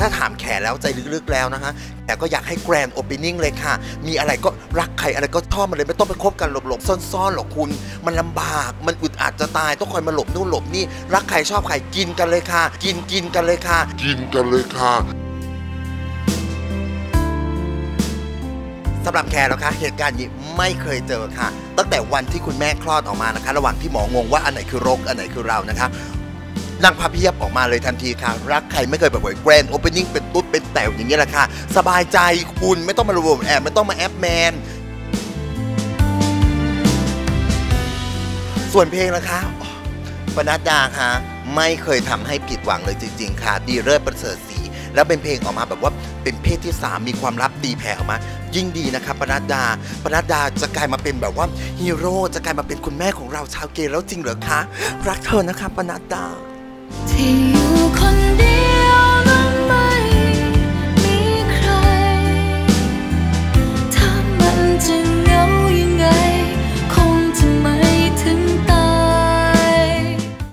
ถ้าถามแขแล้วใจลึกๆแล้วนะคะแต่ก็อยากให้แกรนด์โอเพนนิ่งเลยค่ะมีอะไรก็รักใครอะไรก็ชอบมันเลยไม่ต้องไปคบกันหลบๆซ่อนๆหรอกคุณมันลำบากมันอึดอัดจะตายต้องคอยมาหลบนู่นหลบนี่รักใครชอบใครกินกันเลยค่ะกินกันเลยค่ะสำหรับแคร์แล้วคะเหตุการณ์นี้ไม่เคยเจอค่ะตั้งแต่วันที่คุณแม่คลอดออกมานะคะระหว่างที่หมองงว่าอันไหนคือรกอันไหนคือเรานะคะนางพาเพียบออกมาเลยทันทีค่ะรักใครไม่เคยแบบแกรนด์โอเพนนิ่งเป็นตุ๊ดเป็นแต๋วอย่างนี้แหละค่ะสบายใจคุณไม่ต้องมาระบบแอบไม่ต้องมาแอปแมนส่วนเพลงนะคะปนัดดาค่ะไม่เคยทำให้ผิดหวังเลยจริงๆค่ะดีเลิศประเสริฐศรีแล้วเป็นเพลงออกมาแบบว่าเป็นเพศที่3มีความลับดีแผ่ออกมายิ่งดีนะคะปนัดดาจะกลายมาเป็นแบบว่าฮีโร่จะกลายมาเป็นคุณแม่ของเราชาวเกย์แล้วจริงเหรอคะรักเธอนะคะปนัดดาที่อยู่คนเดียว